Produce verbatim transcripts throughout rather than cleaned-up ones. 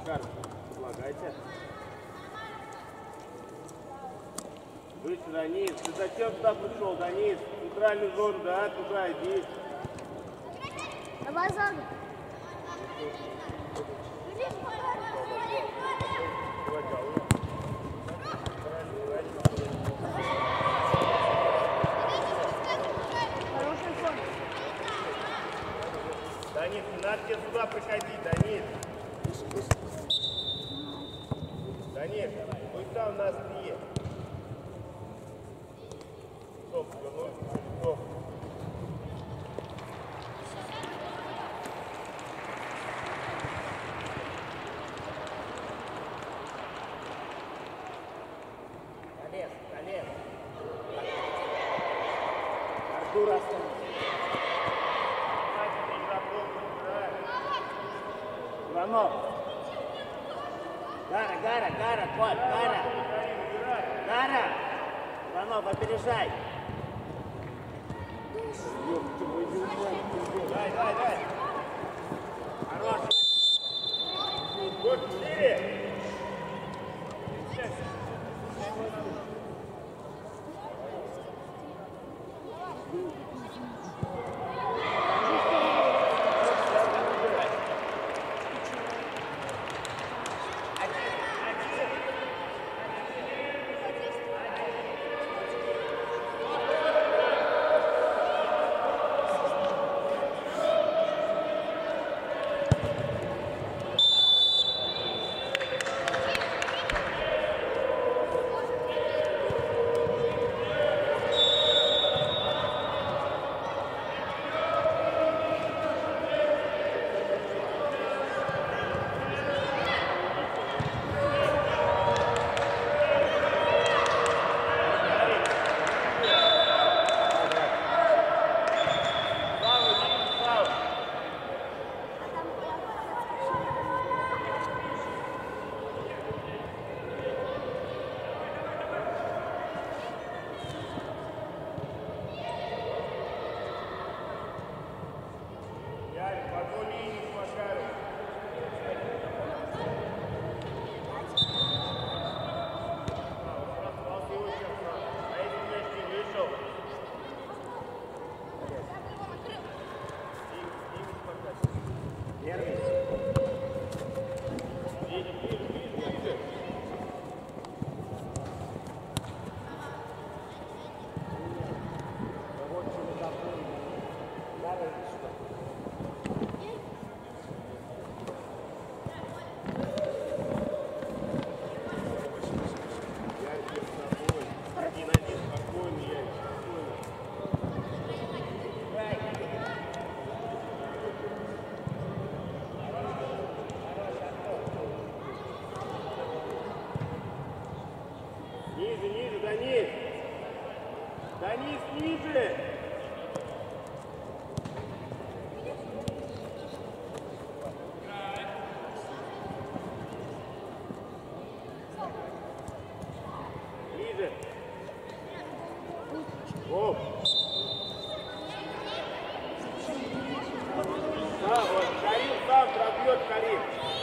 Макар, предлагайте. Вы сюда, Низ. Ты зачем туда пришел, да, Низ? В центральную зону, да, туда иди. Давай зону. Данис, не надо тебе сюда приходить, Данис. Данис, будь там на острие. Стоп, вернусь, стоп. Колес, колес. Артур, остановись. Иванов. Гара, Гара, Гара, кот, Гара. Гара. Иванов, опережай. Дай, дай, дай. Хорош. Вот четыре. Ниже, ниже, Данис! Данис, ниже! Ниже! Оп! Да, вот, Карим сам пробьет, Карим!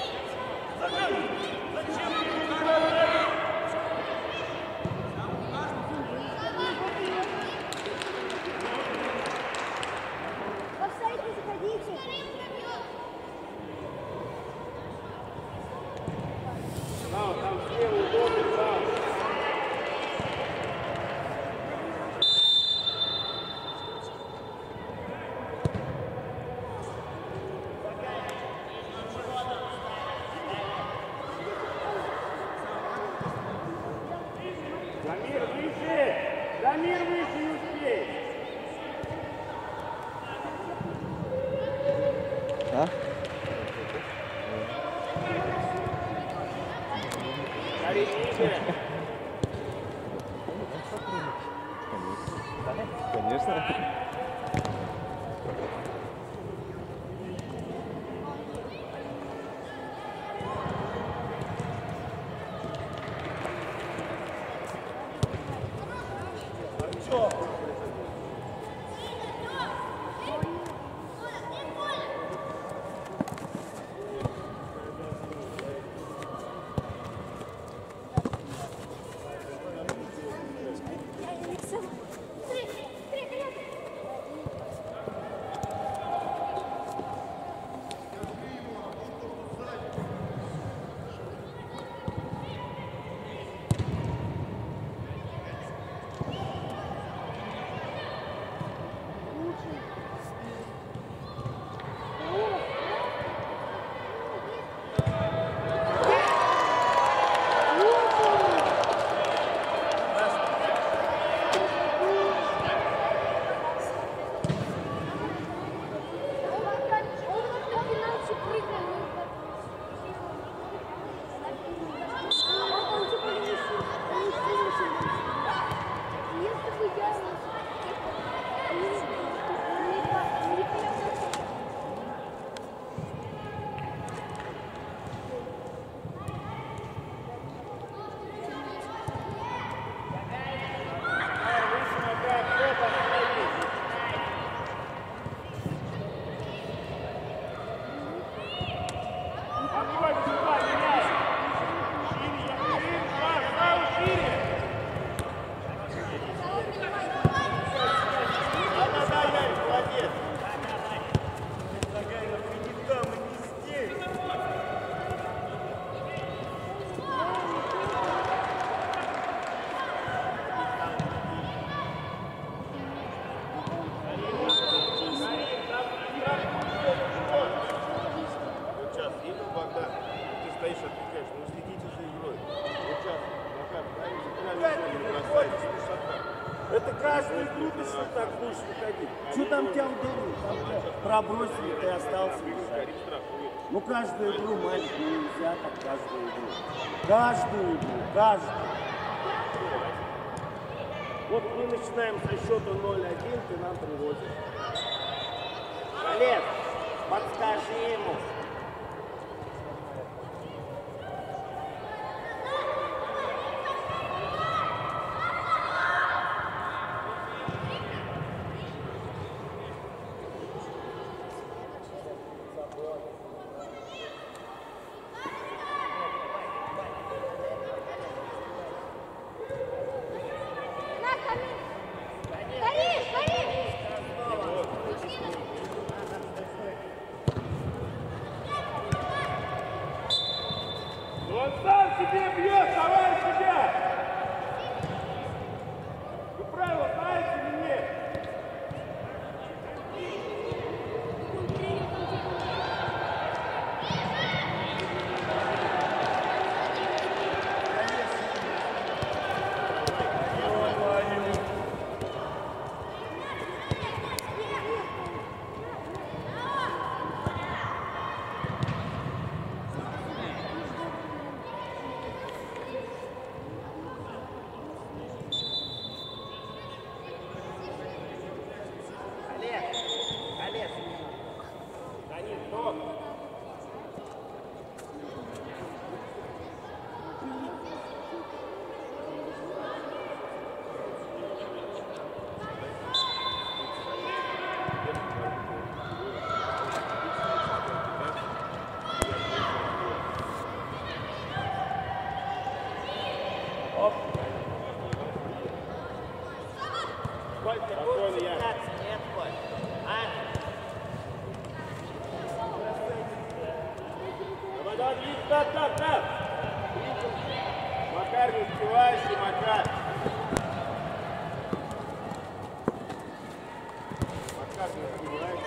Дамир, выше! Дамир, выше, не успей! А? Карим, ниже! Конечно. Это каждую игру ты что так будешь выходить? Что там тебя ударили? Там тебя пробросили, ты остался лежать. Ну каждую игру, мальчик, ну нельзя так каждую игру. Каждую игру, каждую. Вот мы начинаем со счета ноль один, ты нам приводишь. Олег, подскажи ему. Макар, не успеваешь, Макар. Макар, не успеваешь.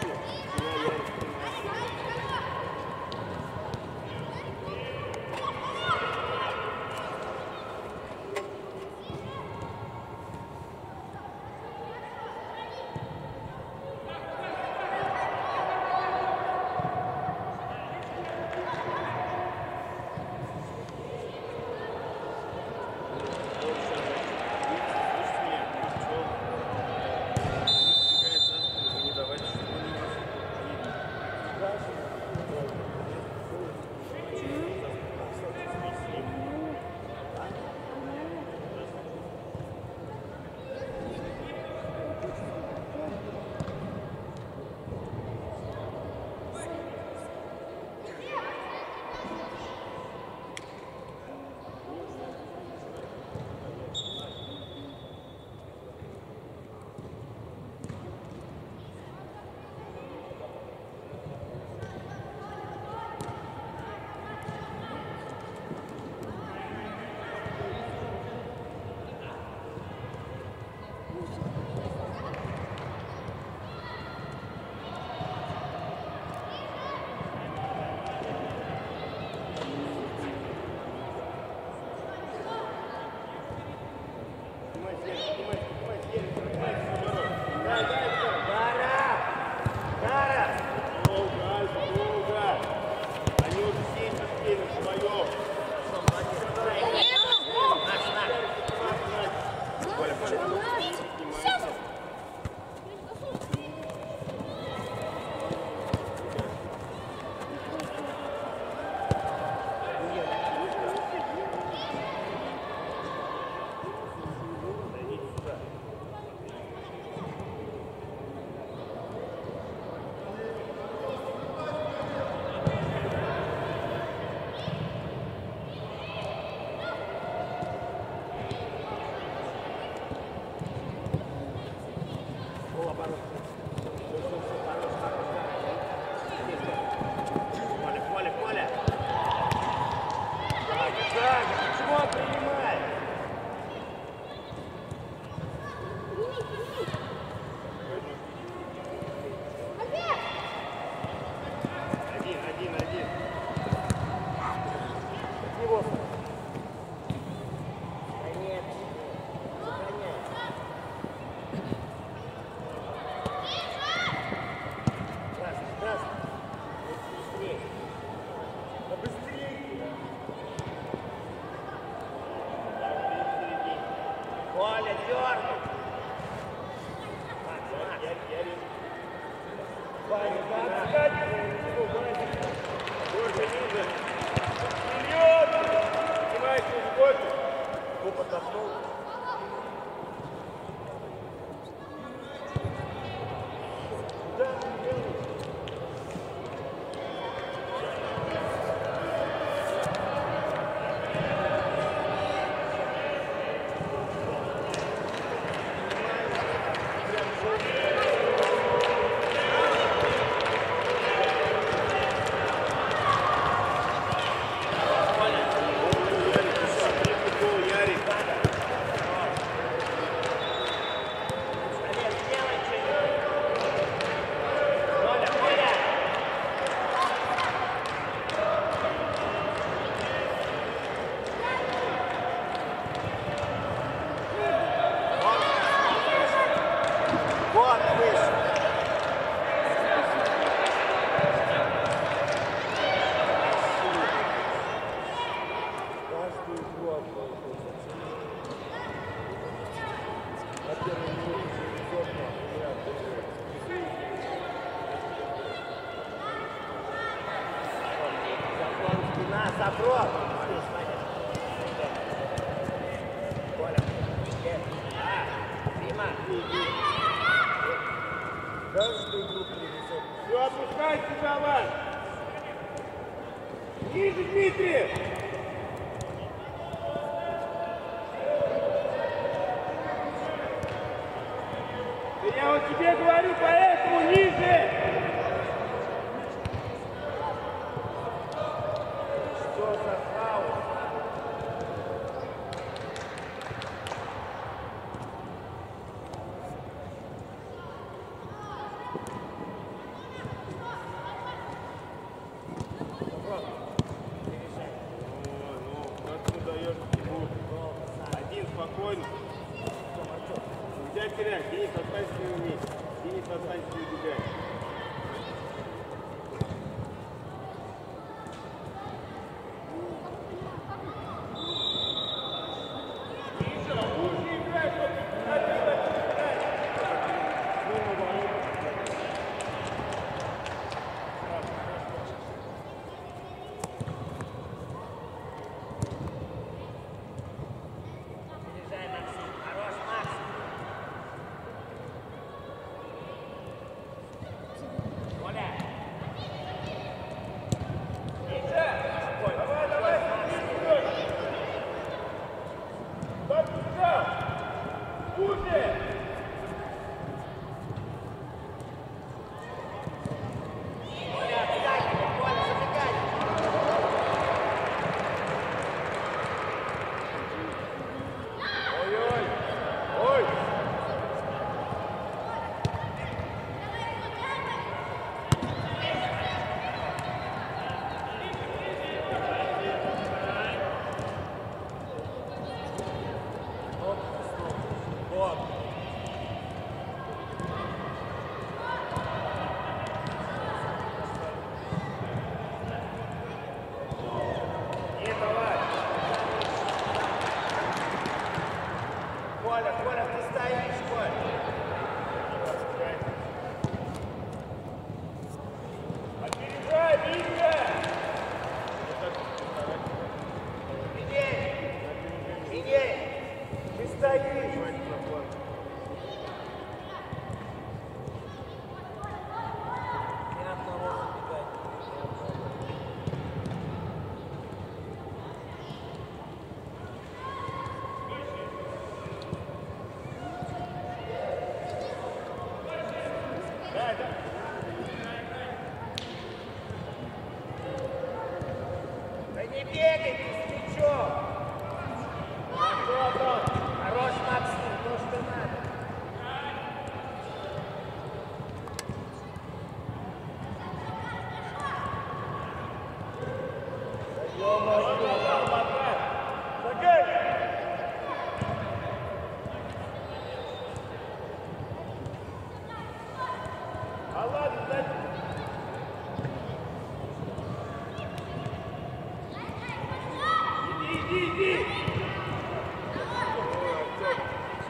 Бросай,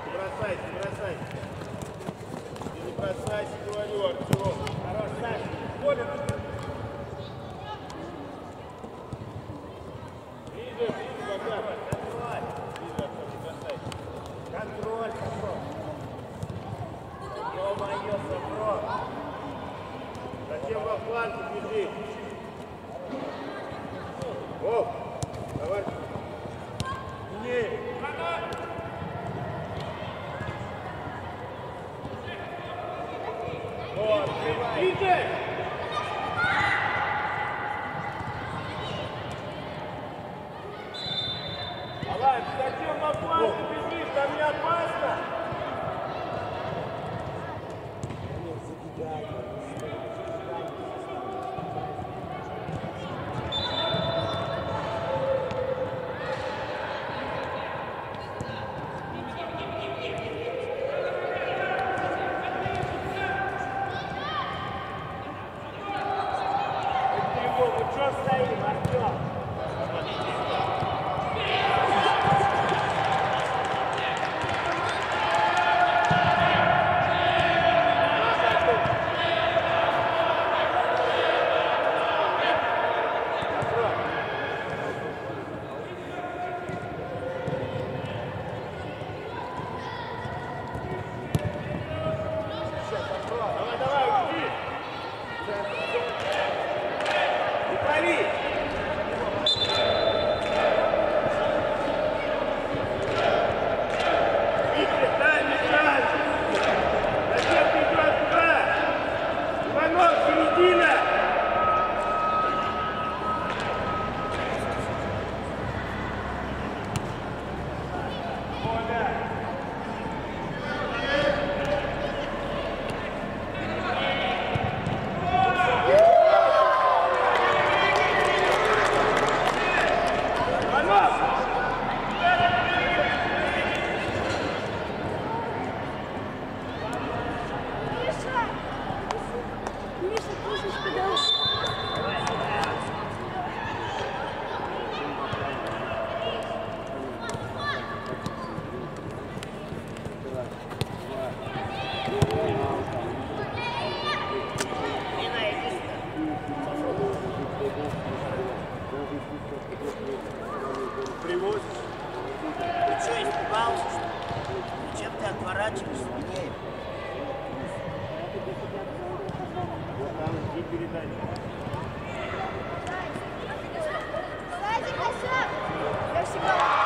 бросайся, не бросайся. Ты не бросайся, говорю, Артем. Хорош, Саша. Коля, ближе, ближе, пока. контроль. Ближе, Артем, не бросайся. Контроль, контроль. Ё-моё, Сафрон. Зачем во фланг бежит? О, давай. Не. О, открывай. Ближе! Алан, зачем во фланг бежишь? Там не опасно. Привозишь? Ты что, испугался, что ли? Зачем ты отворачиваешься мне? Вот там иди передачи. Сзади, Косяк! Я всегда...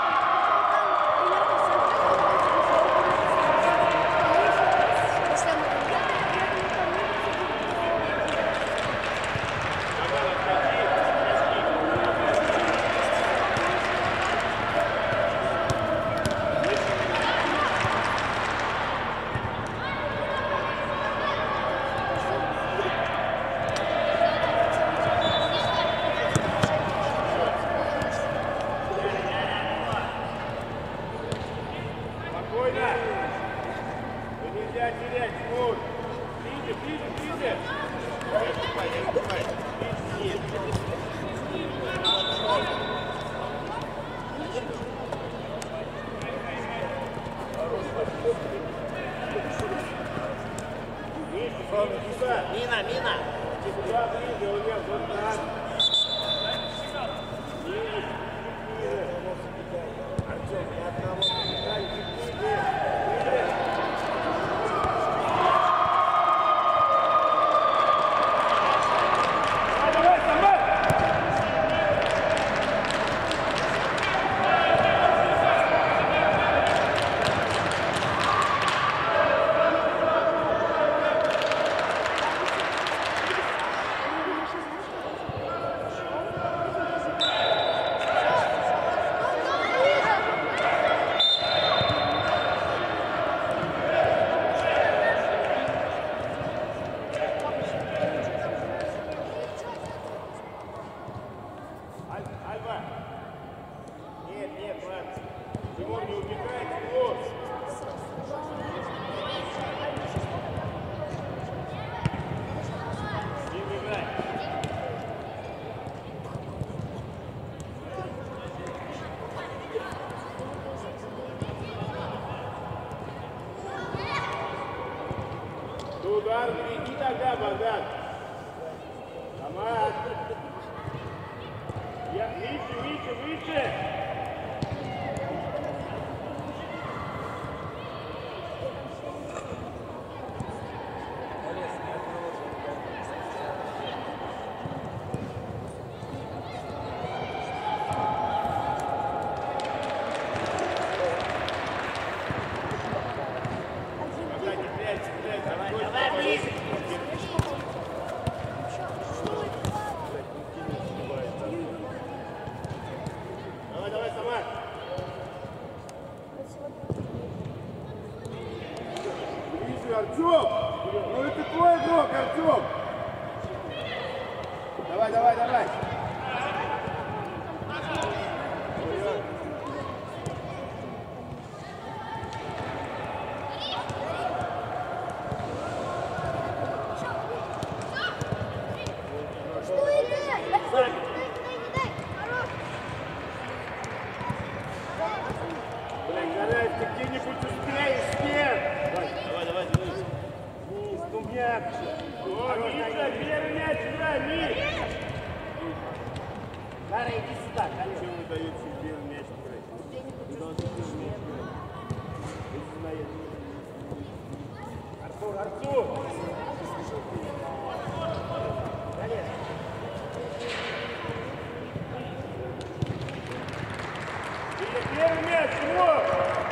Мина, мина! Туда ближе, у меня вот так. Артем, ни одного не Тамар, иди тогда, Богдан. Тамар. Я, выше, выше, выше. Артем! Ну это твой игрок, Артем! Давай, давай, давай! Блин, Гараев, ты где-нибудь успеешь, нет? Давай, давай, Денис. Денис, ну мягче. О, Миша, первый мяч, играй, Миш! Гара, иди сюда, коллега. Зачем вы даете первый мяч играть? Вы должны первый мяч играть. Артур, Артур! Коллега. Первый мяч, вот!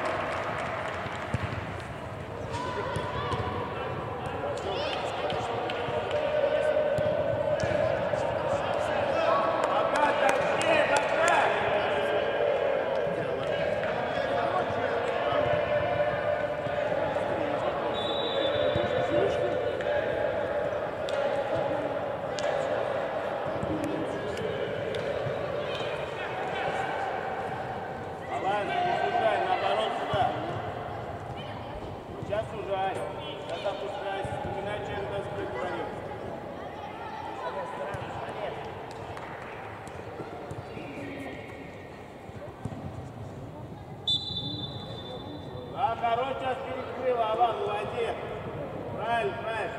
Хороший час перекрыл, Алан, молодец. Правильно, правильно.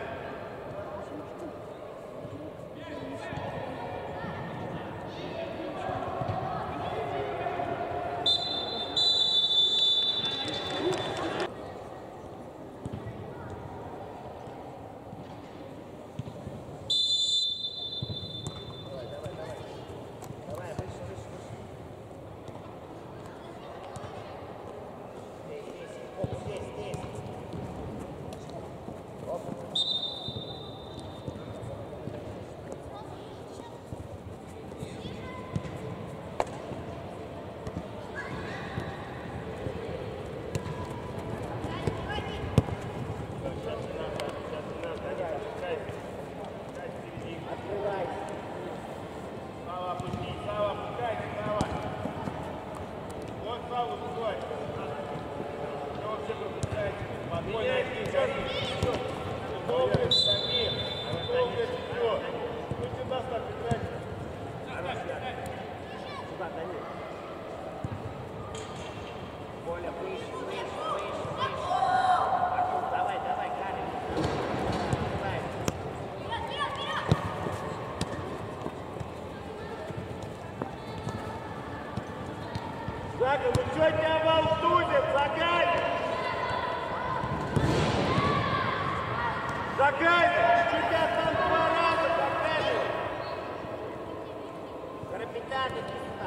Зага, ну что тебя волнует, Загай? Загай, что тебя там два раза Загай? Карапетян, иди сюда.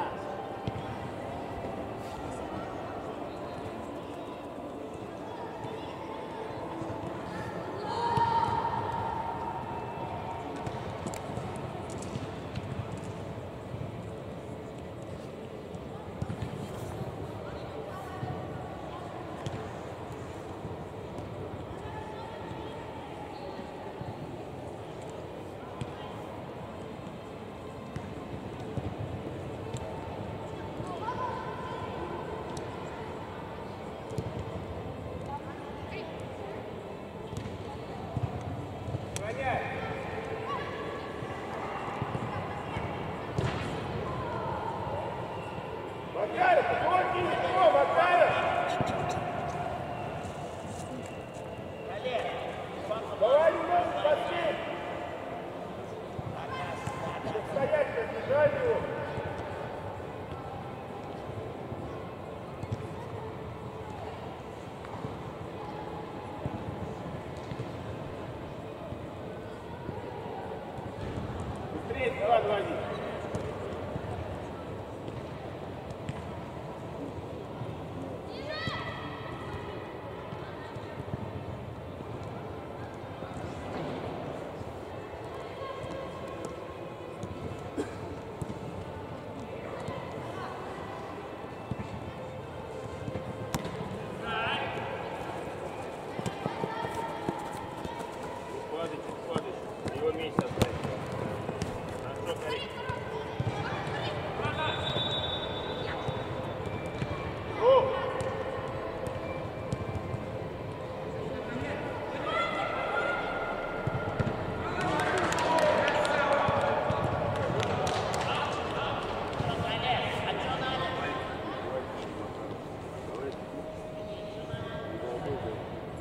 Макаров, помоги ему, Макаров! Давай, немного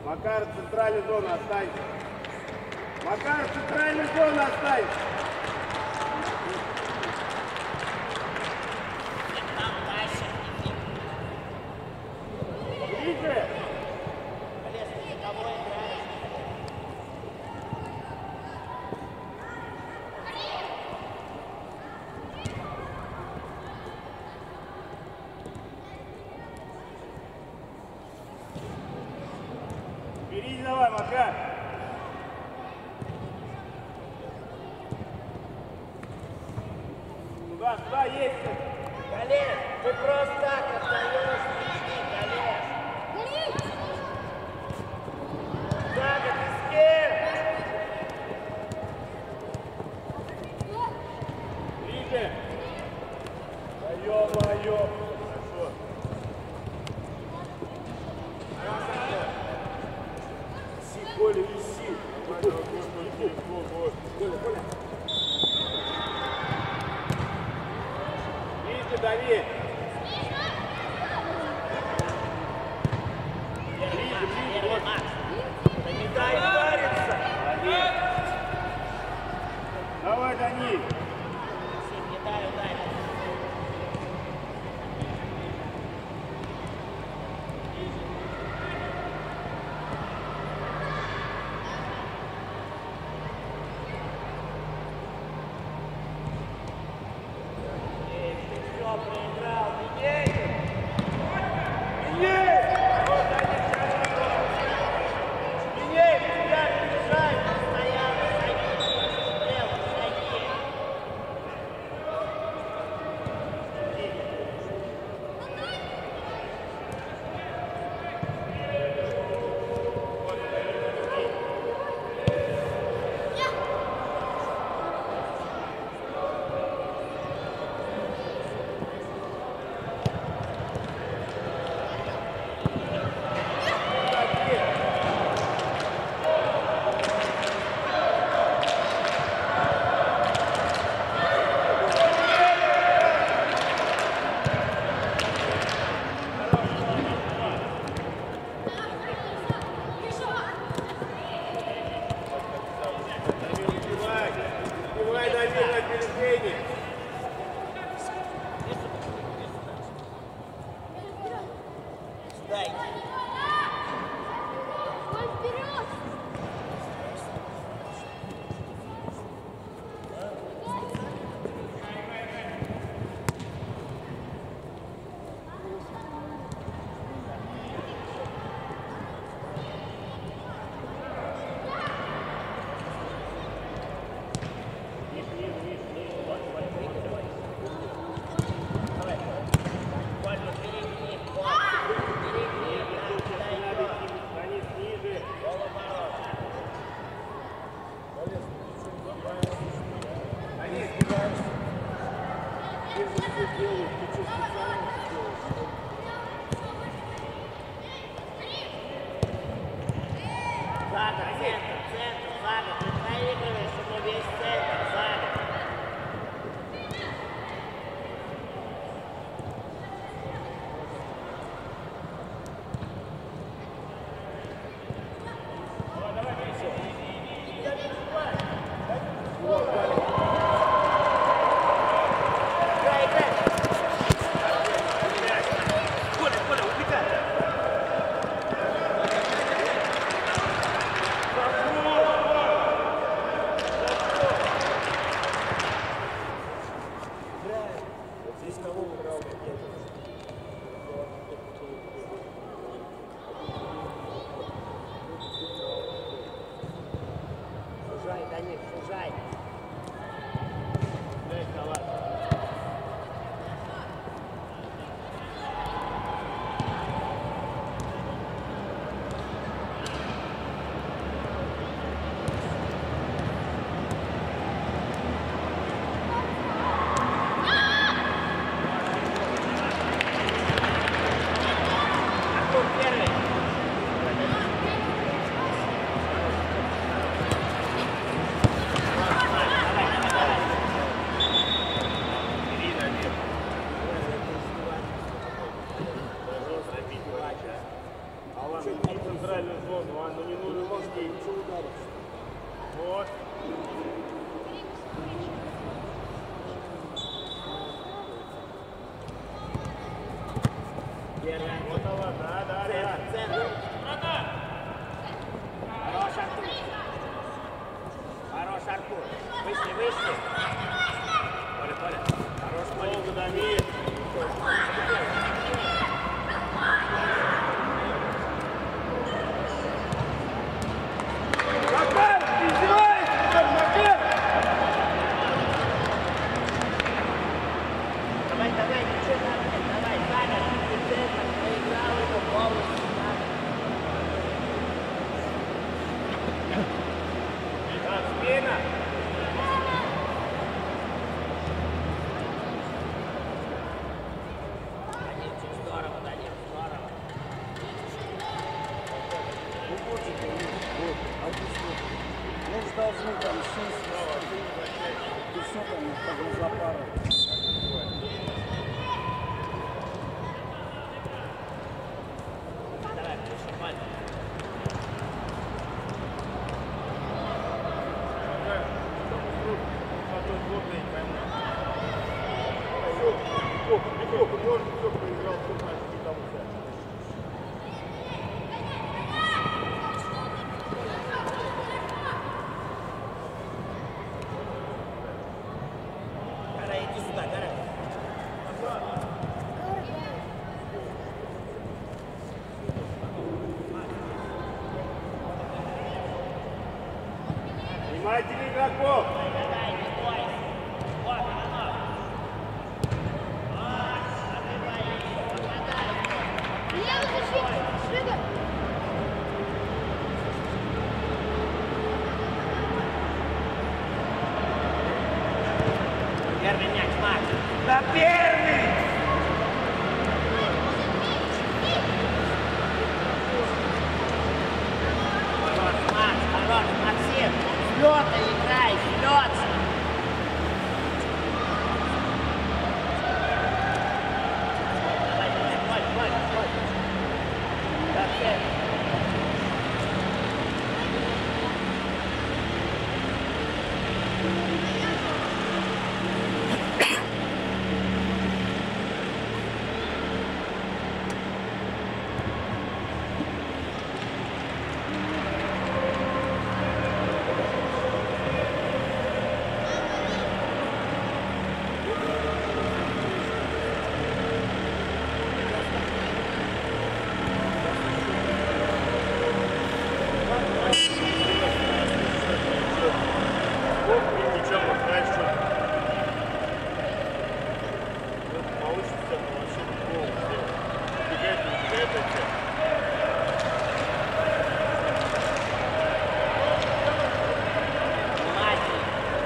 Макар, в центральной зоне останься. Макар, в центральной зоне останься. Ближе. Бери, давай, Макар. Туда, туда, есть. Олег, ты просто так отдаешь мячи, Олег. Так, ты с кем? Ближе. Да ё-моё. Хорошо. Виси, Коля, виси. Коля, Коля. Ближе, дави. Вот давай, да, да, да. Центр. Хорош, Артур. Хорош, Артур. Вышли, вышли. Коля, Коля. Хорош, Коля. Долго, Дамир. Макар, ты издеваешься, Макар? Давай, давай, ничего не надо. Давай, Саня, ты центр, проиграл его полностью. Да, смена. Данилчик, здорово, Данил, здорово. Ну, вот же ты, вот, обычно. Мы же должны там шесть, и все там, как за пару. Давай, пиши, Коля. Гара, иди сюда, Гара. Внимательнее игроков! Давай, не бойся. Вот, Иванов. Вот, открывай ее, попадай. Левый защитник, Швыга. Первый мяч, Макс. На первый! Хорош, Макс, хорош, Максим. С лёта играй, с лёта. Давай, давай, Коль, Коль, Коль. Совсем. Ничего, знаешь, что получится, но вообще не полностью. Убегает, убегает от тебя. Внимательно.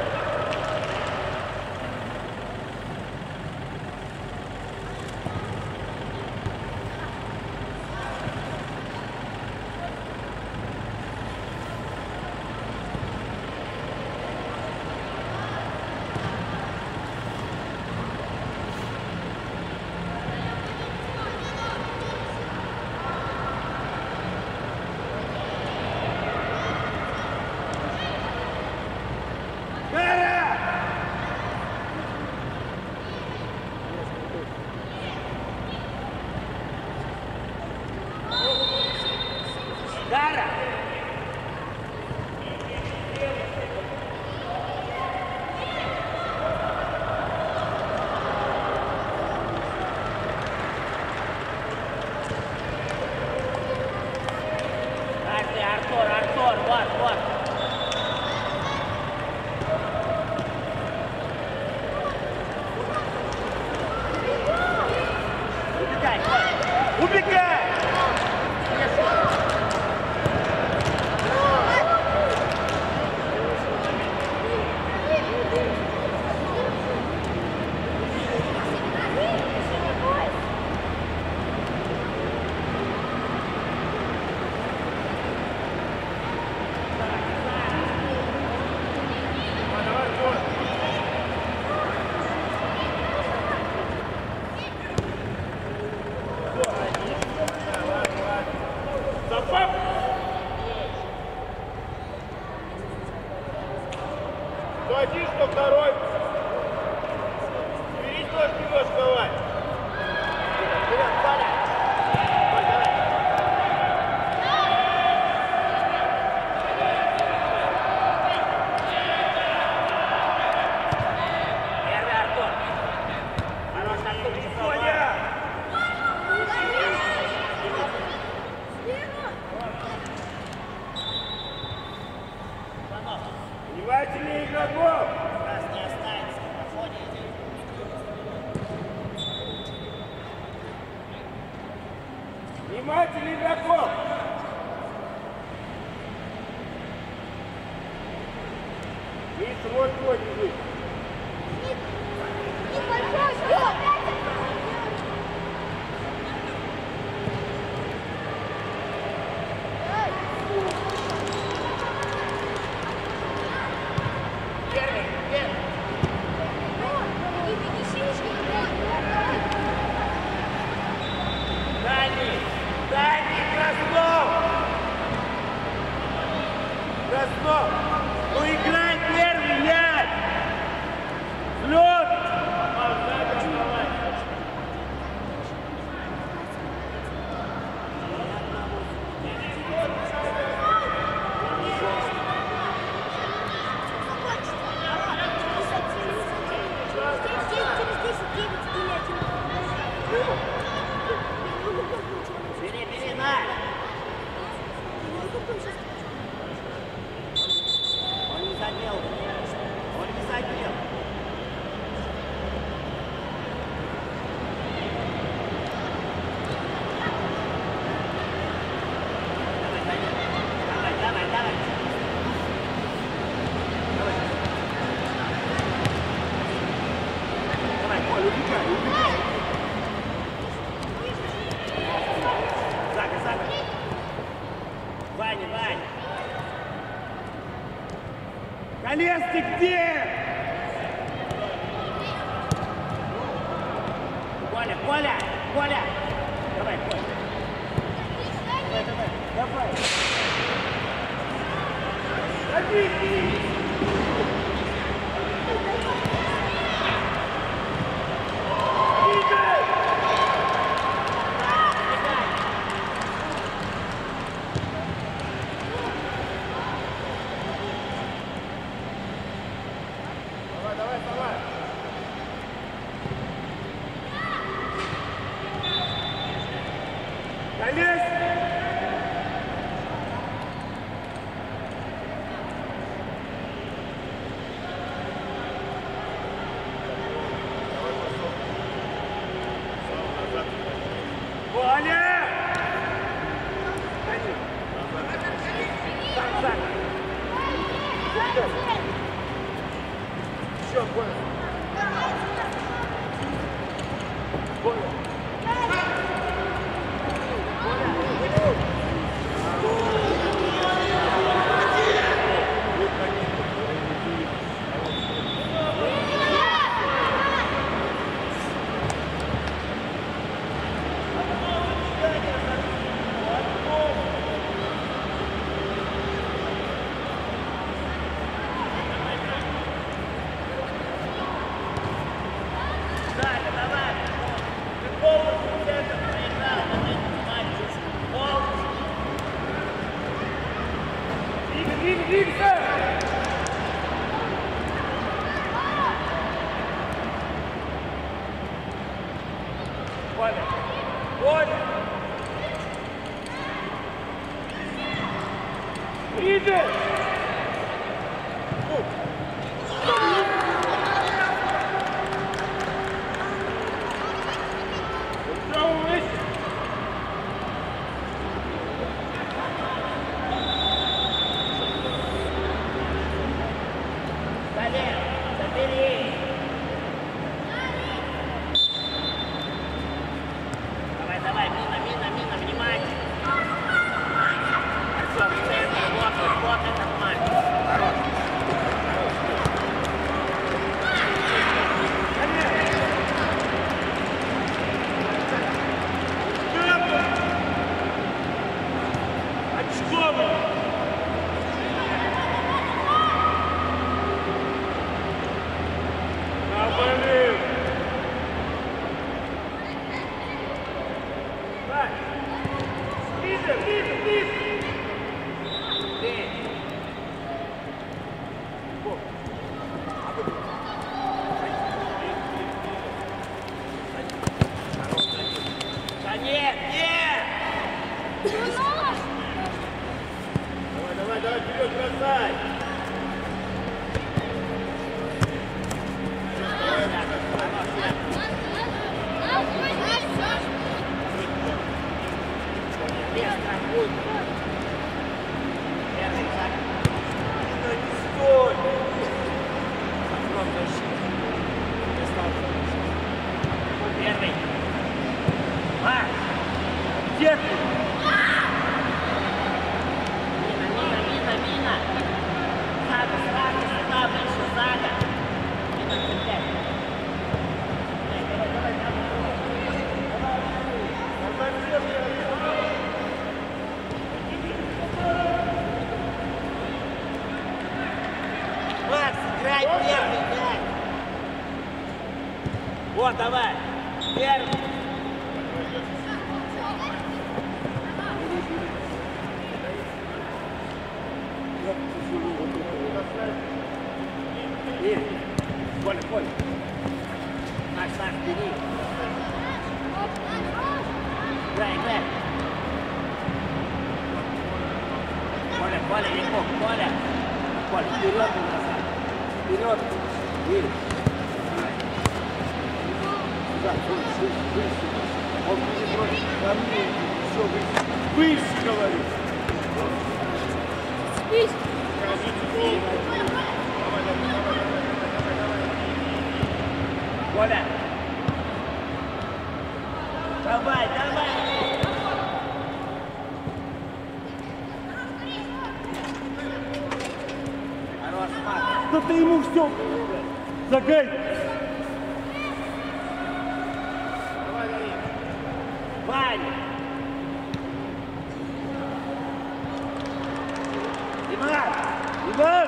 Гара! Каждый, Артур, Артур, вот, вот. Убегай, Коль. Убегай! Внимательнее игроков! Видишь, вот твой бежит. Небольшой счет! Первый, первый. Беги, беги, синички, Дальний! Дальний! Краснов! Краснов! Ну играй первый мяч! Взлет! Бери, бери, на! Он не задел. Он не задел. Давай, давай, давай. Давай, Коля, убегай, убегай! Зага, Зага. Ваня, Ваня. Колес, ты где? Коля, Коля, Коля. Давай, Коля. Давай, давай, давай. Садись! Давай, давай, давай! Колес! Ваня! Так, так. Еще, Коля. Коля. Зага, давай. Ты полностью в центр проиграл. Вот этот матч. Полностью. Двигай, двигай, двигайся! Коля! Коля! Ближе! Все, выше! Колен, забери. Давай, давай, мина, мина, мина, внимание. Все, в центр, вот, вот, вот этот матч. Хорош. Очковый! Навалил! Так! Ближе, ближе, ближе! Ты. Да нет, нет! Давай, давай, давай, вперед, бросай! Стой! Первый шаг. Ну не стой! Открой защиту. Не стал. Первый. Марш! Где ты? Мина, мина, мина, мина! Сага, сага, сюда, выше, сага! Мина, цепляй! Давай, давай, давай! Макс, играй первый, играй! Вот, давай! Первый! Коля, Коля. Наш, наш, бери. Играй, играй. Коля, Коля, Яков, Коля. Коля, вперед у нас. Вперед. Бери. Сюда, выше, выше. Он не против. Ко мне. Все, выше. Выше, говорю. Спись. Коля! Давай, давай! Хорош, Марк! Да ты ему все! Загай! Ваня! Иван! Иван!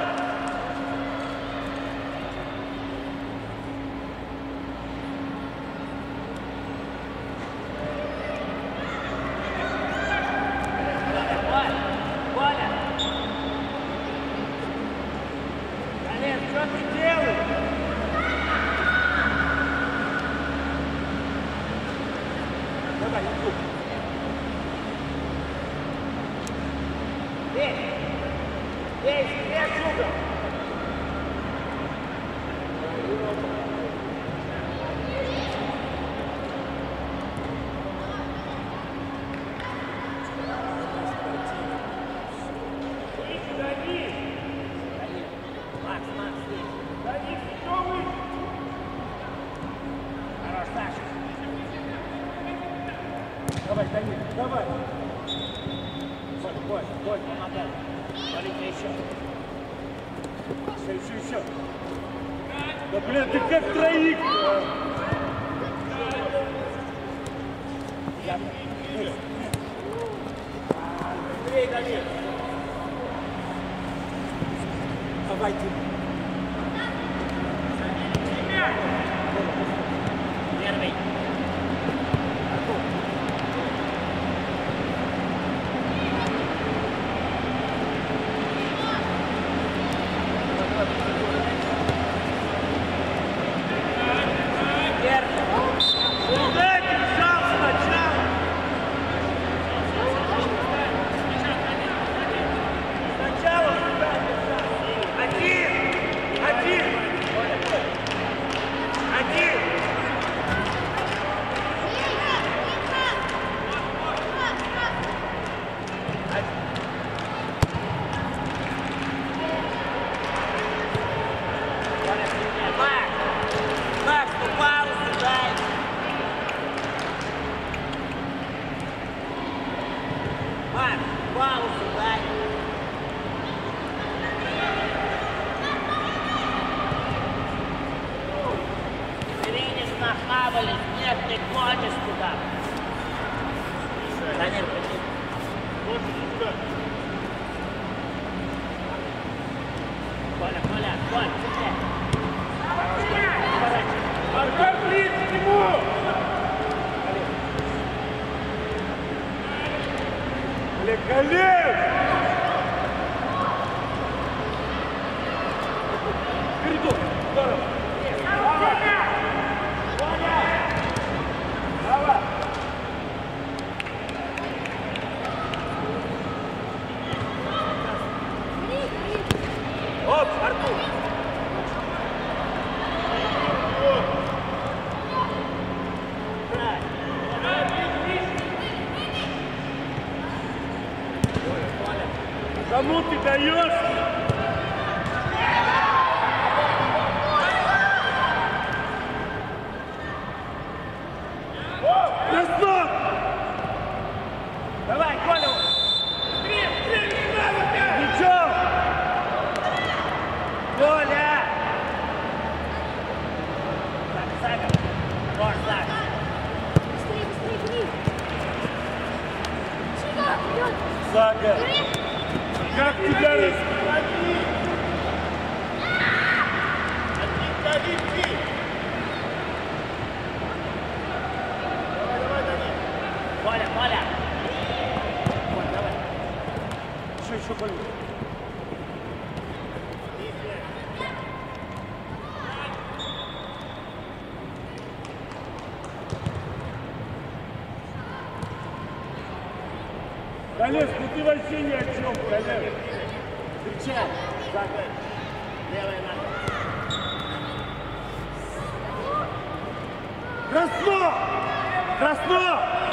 Давай, Данил, давай. Коль, Коль, Коль, помогай. Смотрите, еще. Еще, еще, еще. Да, блин, ты как троих. Быстрее, Данил. Давай, Дима. Первый. Нет, ты ходишь туда. Данил, приди. Коля, Коля, Коля, цепляй. Аркад, блин, к нему! Олег, Олег! Коридор, здорово! Оп, Артур! Кому ты даешь? Краснов! Давай, Коля! Быстрее, быстрее, не надо! Ничего! Коля! Так, Сага! Нож, Сага! Быстрее, быстрее, бери. Сюда, вперед. Сага. Бери. Как тебя раз... Коля, Коля! Вот, давай! Еще, еще больше. Олег, ну ты вообще ни о чем, Олег. Встречай. Сага! Левая нога! Краснов! Краснов!